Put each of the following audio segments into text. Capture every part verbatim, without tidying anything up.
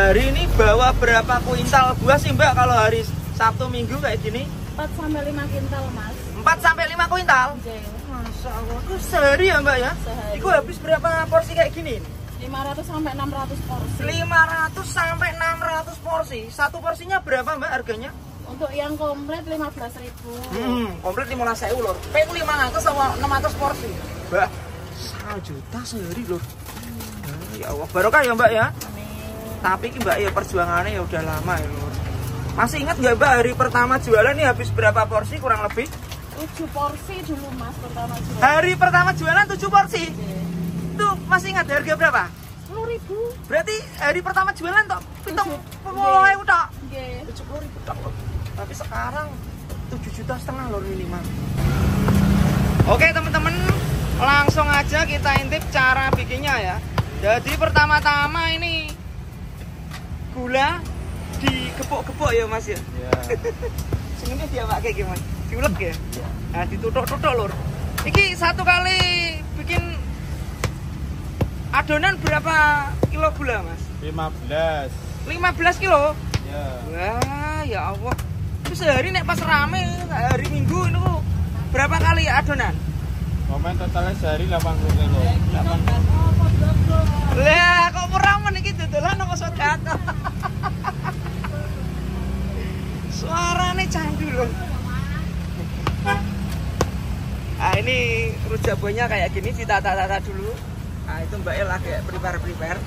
sehari ini bawa berapa kuintal buah sih Mbak kalau hari Sabtu Minggu kayak gini? empat sampai lima kuintal Mas. empat sampai lima kuintal? Oke. Masya Allah, itu sehari ya Mbak ya? Sehari. Itu habis berapa porsi kayak gini? lima ratus sampai enam ratus porsi. lima ratus sampai enam ratus porsi. Satu porsinya berapa Mbak harganya? Untuk yang komplit lima belas ribu. Hmm, komplit lima belas ribu lor. P lima ratus sama enam ratus porsi. Mbak, satu juta sehari lor. Hmm. Ya Allah, barokah ya Mbak ya? Amin. Tapi Mbak ya perjuangannya ya udah lama ya lor. Masih ingat nggak Mbak hari pertama jualan nih habis berapa porsi kurang lebih? tujuh porsi dulu Mas pertama jualan. Hari pertama jualan tujuh porsi? Oke. Itu masih ingat harga berapa? sepuluh ribu. Berarti hari pertama jualan toh pitung Tujuh. puluh ribu tok. Nggih. tujuh puluh ribu tok. Tapi sekarang tujuh juta setengah lor minimal. Oke teman-teman, langsung aja kita intip cara bikinnya ya. Jadi pertama-tama ini gula digepuk-gepuk ya Mas ya. Iya. Sini dia pakai gimana? Diulek ya? Nah, ditutuk-tutuk lur. Iki satu kali bikin adonan berapa kilo gula Mas? lima belas. lima belas kilo? Ya. Wah, ya Allah. Itu sehari nek pas rame hari Minggu itu berapa kali adonan? Momen totalnya sehari delapan puluh kilo. delapan puluh. Lah, kok meramen iki dodolan apa sedekah? Suaranya candu loh. Nah ini rujak buahnya kayak gini, ditata-tata dulu. Nah itu Mbak El kayak prepare-prepare.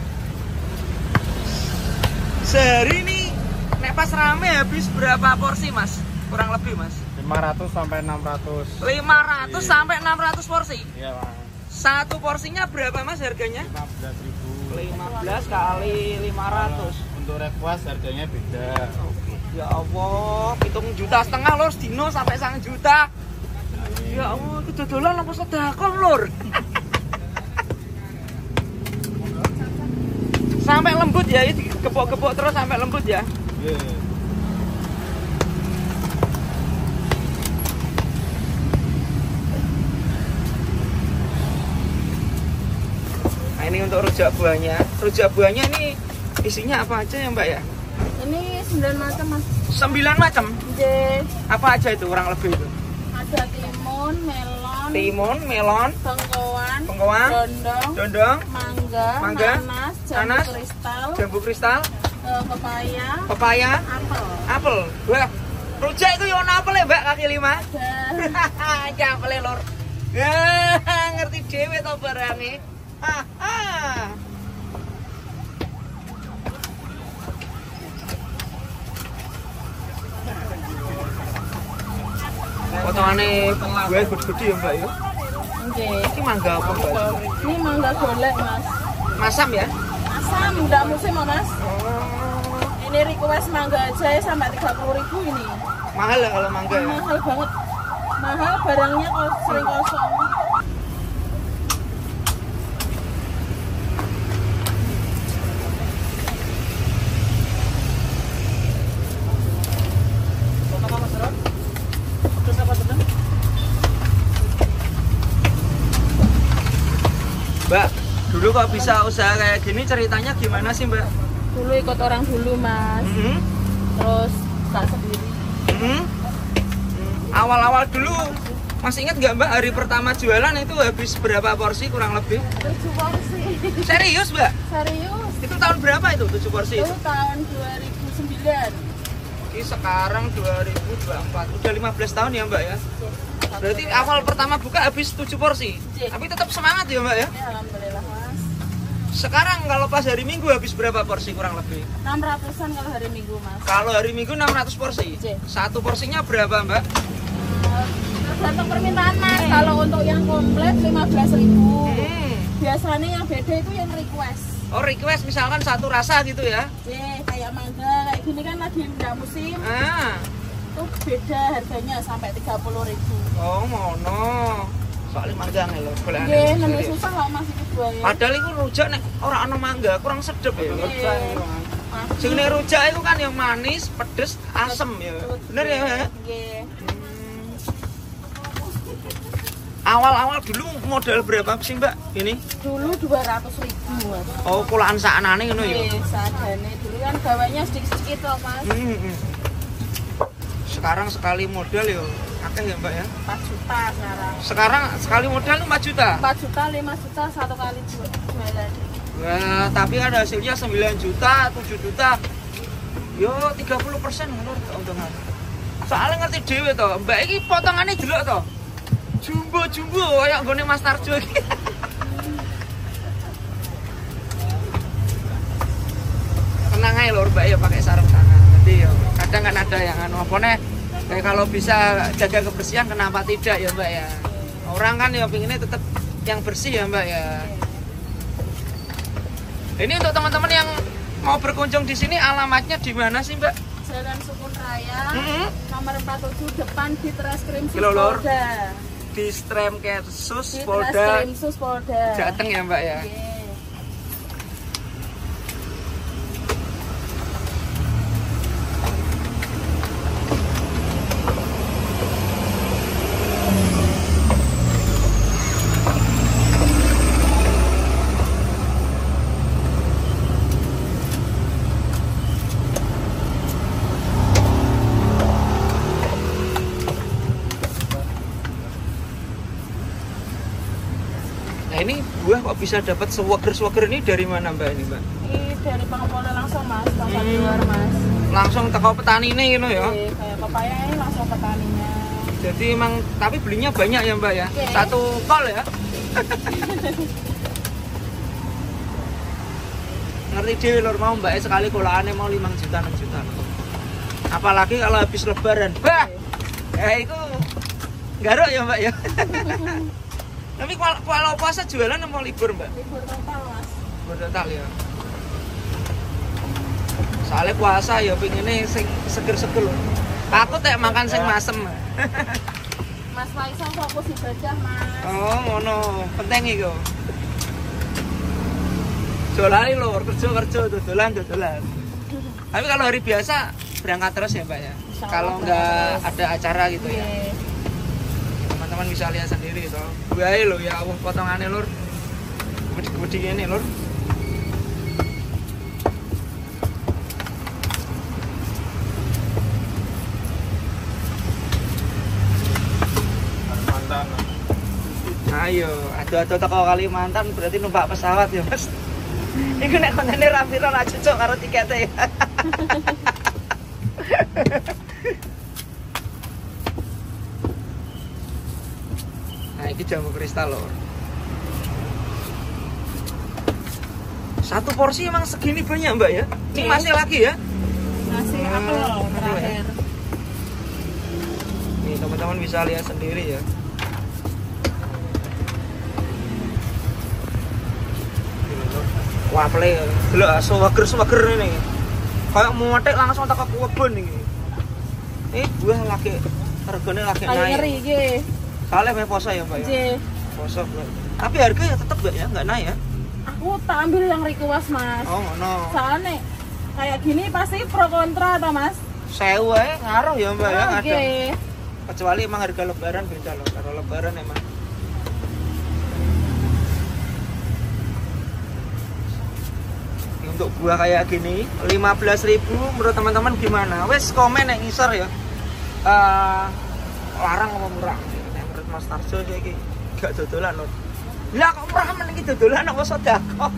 Sehari ini nek pas rame habis berapa porsi Mas? Kurang lebih Mas? lima ratus sampai enam ratus. lima ratus sampai enam ratus porsi? Iya Mas. Satu porsinya berapa Mas harganya? lima belas ribu. lima belas kali lima ratus. Untuk request harganya beda. Oke. Ya Allah, hitung juta setengah lor, dino sampai sang juta. Ya Allah, kedodolan apa sedekah lor. Sampai lembut ya, ini gepok-gepok terus sampai lembut ya. Iya. Nah ini untuk rujak buahnya. Rujak buahnya ini isinya apa aja ya Mbak ya? Ini sembilan macam Mas. Sembilan macam? Nggih. Apa aja itu kurang lebih itu? Ada timun, melon, Timun, melon, bengkoang, bengkoang, dondong, dondong, mangga, Mangga, nanas, jambu nanas, kristal, jambu kristal, eh, pepaya, pepaya, apel. apel. Wah, rujak itu yang apel ya Mbak kaki lima? Dan Apel lor. Ya, ngerti dhewe to barange. Potongane gue gede-gede ya Mbak ya. nggih. Ini mangga apa Mbak? Ini mangga golek Mas. Masam ya? Asam, udah musim oh, Mas. Oh, Ini request mangga aja ya sampai tiga puluh ribu ini. mahal ya kalau mangga ya? Mahal banget. Mahal, barangnya kok sering kosong. Mbak, dulu kok bisa usaha kayak gini ceritanya gimana sih Mbak? Dulu ikut orang dulu Mas. Mm-hmm. Terus tak sendiri. Mm-hmm. Awal-awal dulu masih ingat nggak Mbak hari pertama jualan itu habis berapa porsi kurang lebih? tujuh porsi. Serius Mbak? Serius. Itu tahun berapa itu tujuh porsi Itu itu? tahun dua ribu sembilan. Ini sekarang dua ribu dua puluh empat, udah lima belas tahun ya Mbak ya? Berarti awal pertama buka habis tujuh porsi? Iya. Tapi tetap semangat ya Mbak ya? Ya, alhamdulillah Mas. Sekarang kalau pas hari Minggu habis berapa porsi kurang lebih? enam ratusan kalau hari Minggu Mas. Kalau hari Minggu enam ratus porsi? Iya. Satu porsinya berapa Mbak? Tergantung permintaan Mas. Kalau untuk yang komplit lima belas ribu. Hmm. Biasanya yang beda itu yang request. Oh request misalkan satu rasa gitu ya? Ye, kayak mangga kayak gini kan lagi udah musim. Ah. Itu beda harganya sampai tiga puluh ribu. Oh mono. Soalnya mangga nih loh. Boleh Nggih, aneh namanya sendiri. susah kok Mas itu buaya. Padahal itu rujak nek ora ana mangga kurang sedep ya. Nggih. Jenenge rujak itu kan yang manis, pedes, asem ya. Bener ya? Nggih. Awal-awal dulu modal berapa sih Mbak ini? Dulu dua ratus ribu Mas. Oh, kulaan saknane ngono ya. Iya, seadane. Dulu kan gawanya sedikit-sedikit loh Mas. Hmm, hmm. Sekarang sekali modal ya akeh ya Mbak ya. empat juta sekarang. Sekarang sekali modal empat juta. empat juta, lima juta satu kali jualan. Wah, tapi ada hasilnya sembilan juta, tujuh juta. Yo tiga puluh persen ngono keuntungan. Soalnya ngerti dhewe to, Mbak iki potongane delok to. Jumbo-jumbo kayak nggone Mas Tarjo iki. Tenang aja lor Mbak ya pakai sarung tangan. Jadi ya kadang kan ada yang anu opone kayak kalau bisa jaga kebersihan kenapa tidak ya Mbak ya. Orang kan ya pinginnya tetap yang bersih ya Mbak ya. Ini untuk teman-teman yang mau berkunjung di sini alamatnya di mana sih Mbak? Jalan Sukun Raya, Mm-hmm. nomor empat puluh tujuh depan di Treskrim Sus Kilo, Lor. Polda. Di Stremkersus Di Polda Treskrim Sus Polda. Jateng ya Mbak ya. Iya. Nah ini buah kok bisa dapat sewager-sewager ini dari mana Mbak ini Mbak? Ini dari pengepulnya langsung Mas, tanpa Hmm. luar Mas. Langsung teko petani ini gitu ya. Iya, kayak pepaya ini langsung petaninya. Jadi emang tapi belinya banyak ya Mbak ya. Oke. Satu kol ya. Ngerti dhewe lur mau Mbak sekali kolaane mau lima juta enam juta. Apalagi kalau habis lebaran. Bah. Ya itu garuk ya Mbak ya. Tapi kalau, kalau puasa jualan mau libur Mbak? Libur total Mas. Libur total ya. Soalnya puasa ya pengennya sing seger-seger loh. Aku tak makan sing masem. Mas Faisal fokus ibadah Mas. Oh, ngono. Penting iku. Jualan lho, kerja-kerja dodolan dodolan. Tapi kalau hari biasa berangkat terus ya, Mbak ya. Insya Allah Kalau berangkat nggak terus. ada acara gitu ya. Iya. Teman-teman bisa lihat sendiri toh. Buahe lho ya Allah potongannya lur. Gede-gede ini lur. Kalimantan. Ayo, adu-adu teko Kalimantan berarti numpak pesawat ya, Mas. Iku nek kontene ra piro ra cocok karo tikete ya. Nah, ini jamu kristal loh. Satu porsi emang segini banyak Mbak ya? Ini Iya. masih lagi ya? Nasi Hmm, apel aduh, terakhir. Nih teman-teman bisa lihat sendiri ya. Waffle ya. Delok sewager-sewager ini. Kayak muatek langsung tak ke kebun ini. Eh buah lagi regane lagi Kali naik. ngeri iki. Soalnya me poso ya Mbak ya. Nggih. Poso Mbak. Tapi harganya tetap Mbak ya, nggak naik ya. Aku tak ambil yang request Mas. Oh ngono. Soalnya kayak gini pasti pro kontra toh Mas. Sewa ya ngaruh ya Mbak ya. Oke. Kadang. Kecuali emang harga lebaran beda loh. Kalau lebaran emang untuk buah kayak gini lima belas ribu menurut teman-teman gimana? Wes komen yang ngisor ya. Uh, larang apa murah? Nek menurut Mas Tarjo iki gak dodolan loh. Lah kok murah men iki dodolan apa sedekah?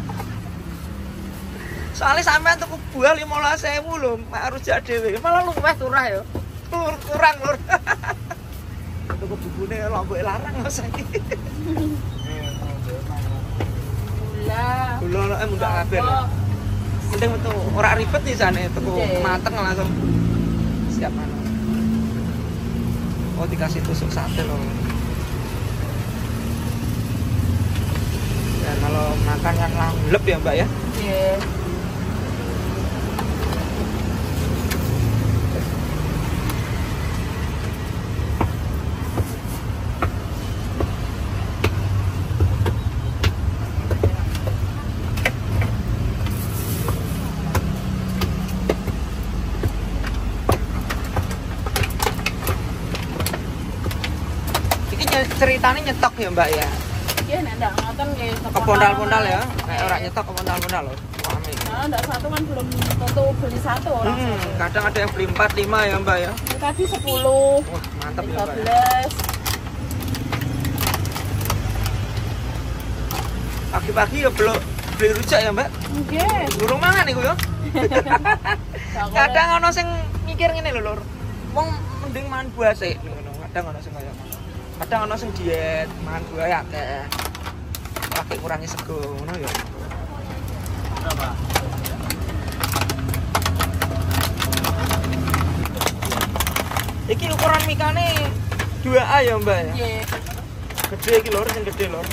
Soalnya sampean tuku buah lima belas ribu lho, harus jadi dhewe. Malah luwih turah ya. Tur kurang lur. Tuku bubune lombok larang Mas iki. Lah. Gula nek mundak kabeh. Penting metu ora ribet nih jane tuku Oke. mateng langsung siap mana. Oh dikasih tusuk sate loh. Dan kalau makan kan langlep ya Mbak ya. Iya. ceritanya nyetok ya mbak ya? Iya, nek ndak ngoten nggih Kepondal-pondal ya? Kayak orang nyetok kepondal-pondal loh. Rame. Nah, ndak satu kan belum tentu beli satu orang Hmm, satu. kadang ada yang beli empat, lima ya mbak ya? Ini tadi sepuluh, Wah mantap ya tiga mbak ya. belas. Pagi-pagi ya belum beli rujak ya mbak? Nggih. Durung mangan iku ya? Kadang ono sing mikir ngene lho lur. Wong mending mangan buah sik ngono. Kadang ono sing kaya ngono. Kadang ono sing diet, mangan buah ya akeh. Lagi kurangi sego ngono ya. Berapa? Iki ukuran mikane dua A ya mbak ya? Nggih. Gede iki lur, sing gede lur.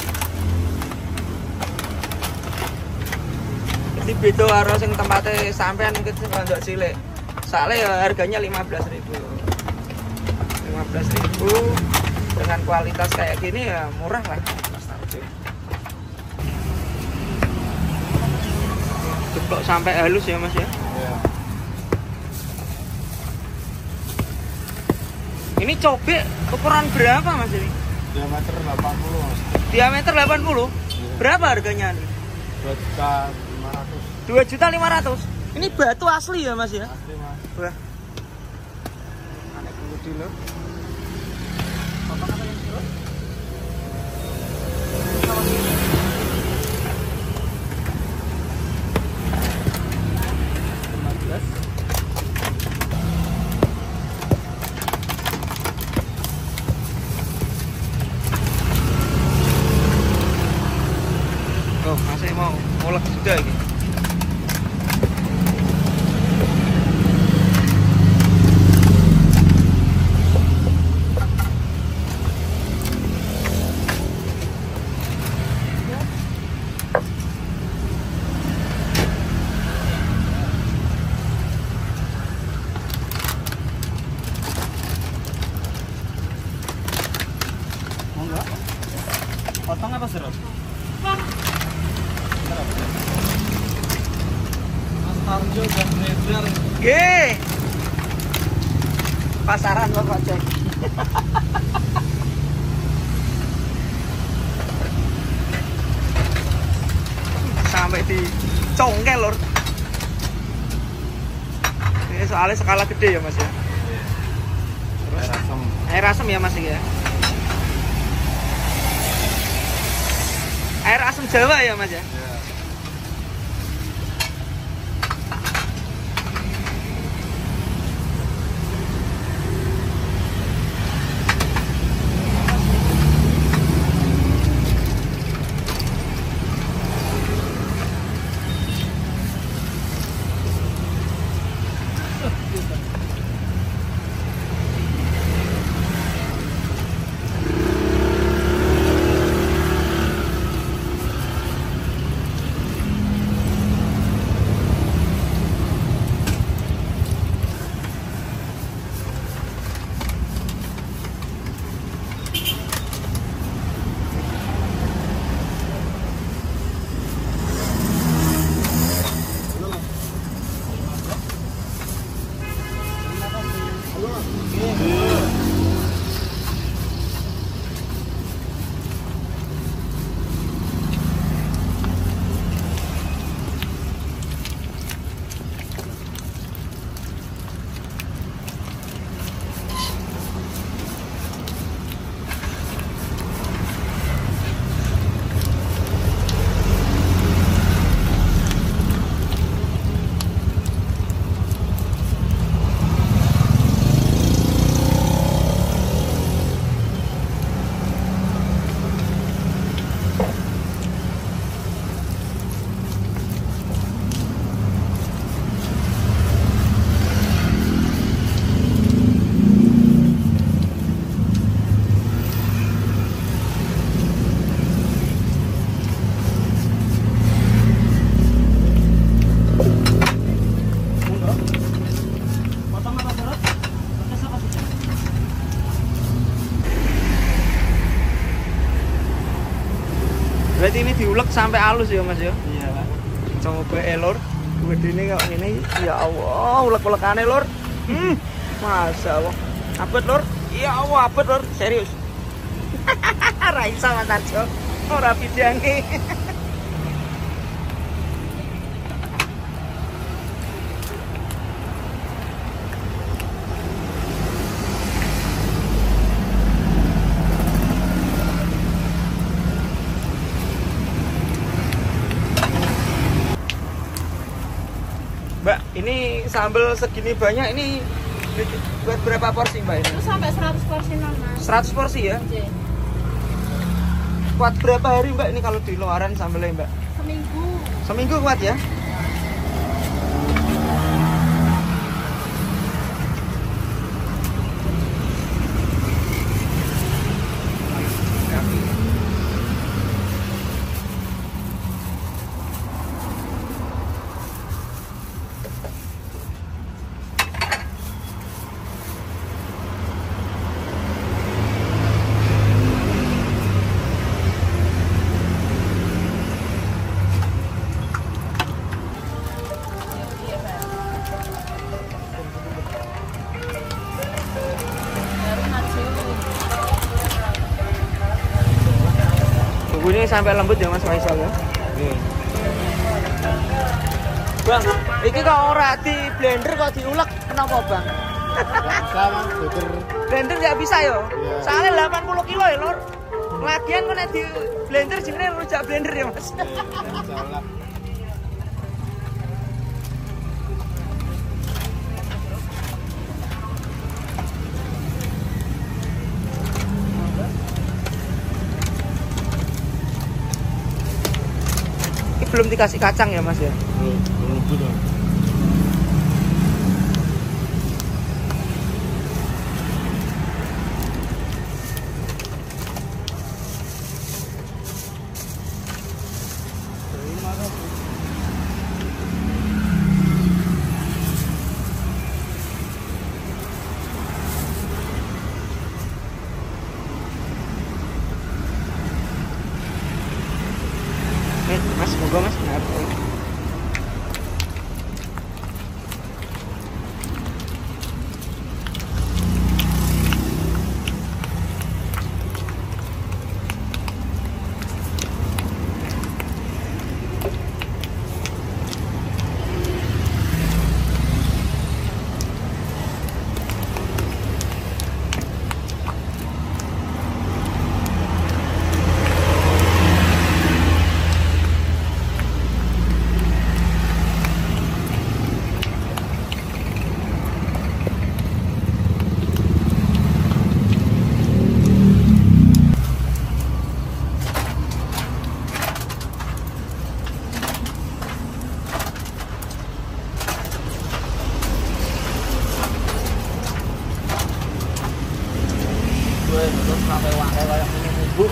Jadi beda karo sing tempatnya sampean mungkin sing ndok cilik. Soalnya ya harganya lima belas ribu. lima belas ribu dengan kualitas kayak gini ya murah lah. Mas Tarjo. Ceplok sampai halus ya Mas ya. Iya. Ini cobek ukuran berapa Mas ini? Diameter delapan puluh Mas. Diameter delapan puluh. Iya. Berapa harganya nih? dua juta lima ratus. dua juta lima ratus. Ini batu asli ya Mas ya? Asli Mas. Wah. Aneh dulu dulu. Oh, masih mau ngolek juga ini. Enggak. Potong apa serut? Mas Tarjo dan Bredar. Ye. Pasaran lo Pak Cek. Sampai di congkel lor. Ini soalnya skala gede ya Mas ya. Air asam. Air asam ya Mas ya. Air asam Jawa ya Mas ya. Iya. Berarti ini diulek sampai halus ya Mas ya. Iya lah. Coba elor, gede ini kok ini. Ya Allah, ulek-ulekane lor. Hmm, masa Allah. Abet lor. Ya Allah, abet lor. Serius. Raisa Mas Tarjo. Ora bidange. Mbak, ini sambal segini banyak ini buat berapa porsi Mbak ini? Itu sampai seratus porsi non Mas. seratus porsi ya? Oke. Kuat berapa hari Mbak ini kalau di luaran sambelnya Mbak? Seminggu. Seminggu kuat ya? Bumbunya sampai lembut ya Mas Faisal ya? Nih. Bang, ini kok ora di blender kok diulek kenapa Bang? Sama blender. Blender nggak bisa yo. Iya. Soalnya delapan puluh kilo ya Lor. Lagian kok nek di blender jenenge rujak blender ya Mas. Salah. Ini belum dikasih kacang ya Mas ya? Belum, belum belum. Eh, Mas, moga Mas. Nah, terus sampai wae kayak ini mubuk.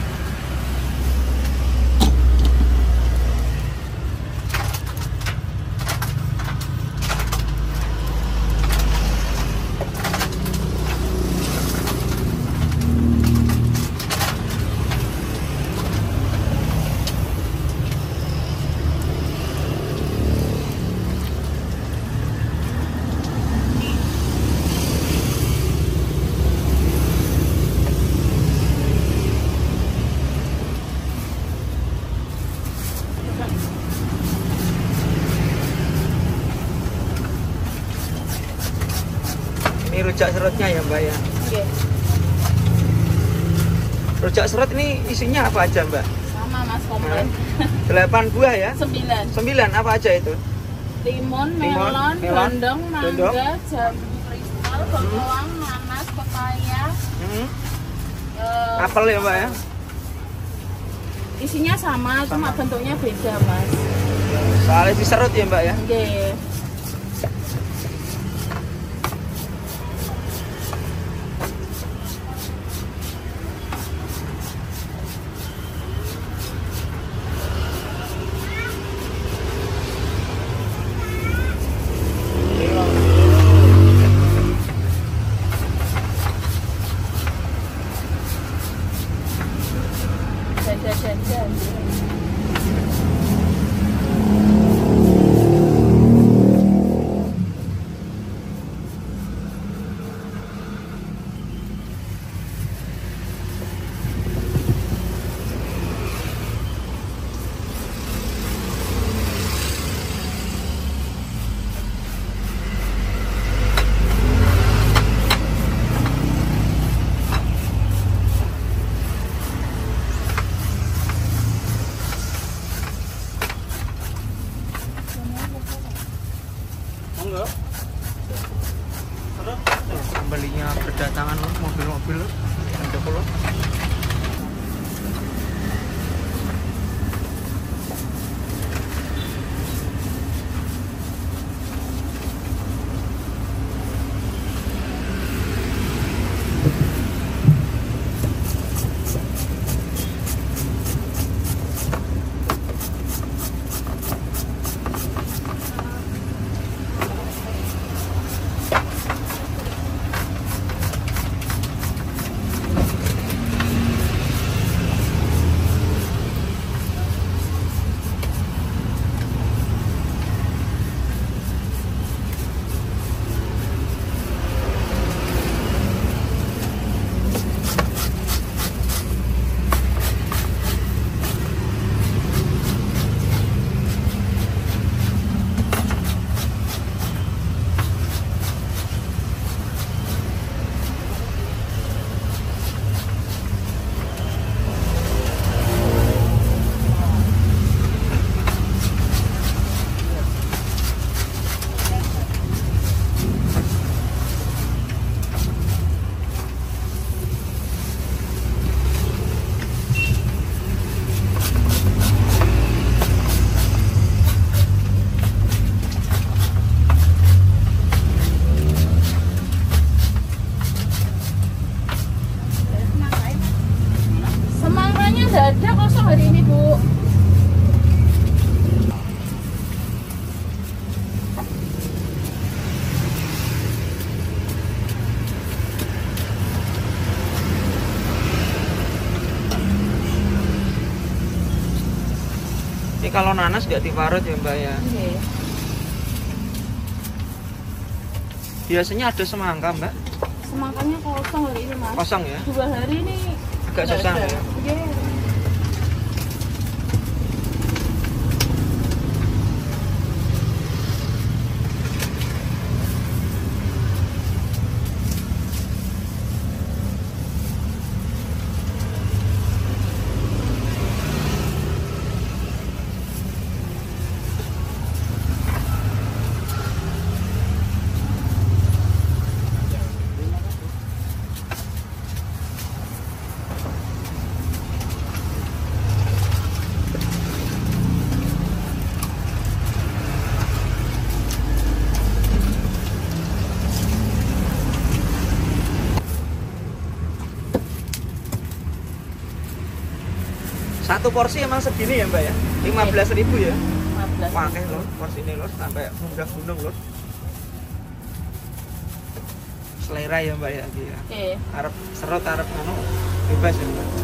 Ini rujak serutnya ya Mbak ya? Oke. Rujak serut ini isinya apa aja Mbak? Sama Mas komplit. Delapan buah ya? Sembilan. Sembilan apa aja itu? Timun, Timun, melon, melon, dondong, mangga, dondong. jambu kristal, bengkoang, nanas, pepaya. Hmm. eh, Apel ya Mbak ya? Isinya sama, cuma Sama. bentuknya beda Mas. Soalnya diserut ya Mbak ya? Oke. Dan dan dan dan. Masih ada kosong hari ini, Bu. Ini kalau nanas nggak diparut ya Mbak ya? Oke. Biasanya ada semangka Mbak? Semangkanya kosong hari ini, Mas. Kosong ya? Dua hari ini Agak nggak susah ada. ya? Iya. Satu porsi emang segini ya Mbak ya? lima belas ribu ya? lima belas. Pakai loh porsi ini loh sampai munggah gunung loh. Selera ya Mbak ya? Iya. Oke. Arep serot arep anu bebas ya Mbak.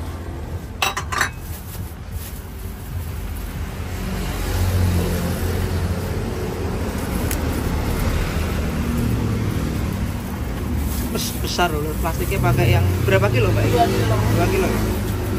Bes- besar loh, plastiknya pakai yang berapa kilo Mbak? Dua kilo. dua kilo ya?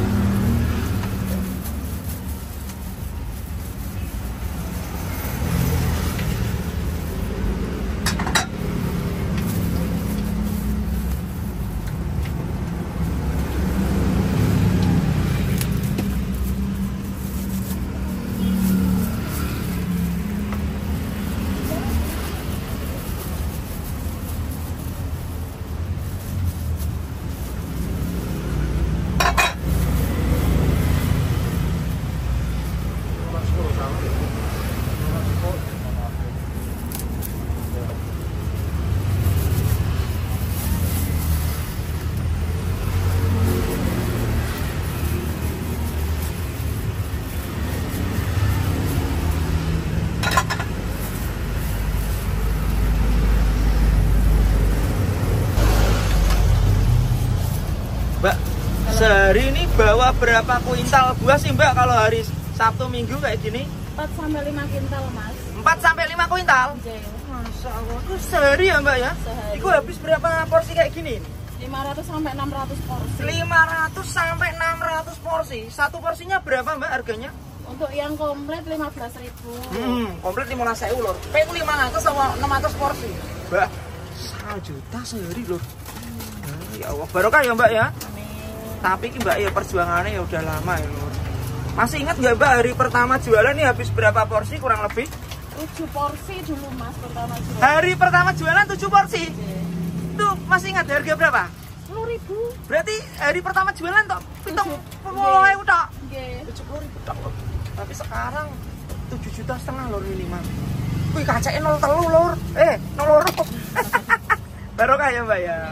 Mbak, sehari ini bawa berapa kuintal buah sih Mbak kalau hari Sabtu Minggu kayak gini? empat sampai lima kintal, Mas. empat sampai lima kuintal? Oke. Masya Allah, itu sehari ya Mbak ya? Sehari. Itu habis berapa porsi kayak gini? lima ratus sampai enam ratus porsi. lima ratus sampai enam ratus porsi. Satu porsinya berapa Mbak harganya? Untuk yang komplit lima belas ribu. Hmm, komplit lima belas ribu lor. P lima ratus sama enam ratus porsi. Mbak, satu juta sehari lor. Nah, ya Allah, barokah ya Mbak ya? Amin. Tapi ki Mbak ya perjuangannya ya udah lama ya lor. Masih ingat nggak Mbak hari pertama jualan nih habis berapa porsi kurang lebih? tujuh porsi dulu, Mas, pertama jualan. Hari pertama jualan tujuh porsi. Oke. Tuh masih ingat harga berapa? sepuluh ribu. Berarti hari pertama jualan toh pitung Tujuh. puluh ribu tok. Oke. tujuh puluh ribu tok. Tapi sekarang tujuh juta setengah lor minimal. Wih kacanya nol telu lor. Eh nol loro. Barokah ya Mbak ya.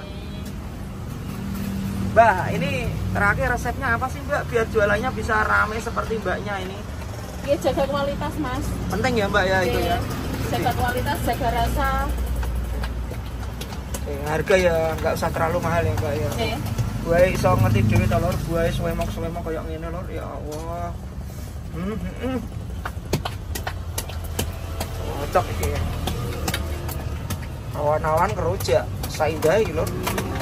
Mbak, ini terakhir resepnya apa sih Mbak biar jualannya bisa rame seperti Mbaknya ini? Ya jaga kualitas, Mas. Penting ya Mbak ya itu Oke. ya. Jaga kualitas, jaga rasa. Eh, harga ya nggak usah terlalu mahal ya Mbak ya. Oke. Gue iso ngerti dhewe to lor, gue swemok-swemok kayak ngene lor. Ya Allah. Hmm, hmm, hmm. Cocok iki ya. Awan-awan kerujak, saindah iki lor.